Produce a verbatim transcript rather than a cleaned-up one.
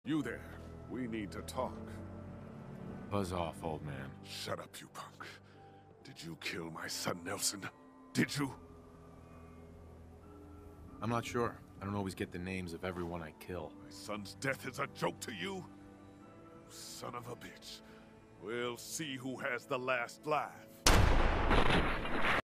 You there. We need to talk. Buzz off, old man. Shut up, you punk. Did you kill my son, Nelson? Did you? I'm not sure. I don't always get the names of everyone I kill. My son's death is a joke to you? You son of a bitch. We'll see who has the last laugh.